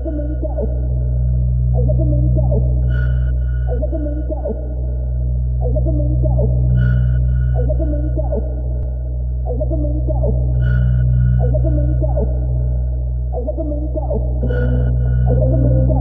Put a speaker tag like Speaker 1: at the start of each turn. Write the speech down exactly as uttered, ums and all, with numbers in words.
Speaker 1: look at me go. I look at me go. I look at me go. I look at me go. I look at me go. I look at me go. I look at me go. I look at me go. I look at me go.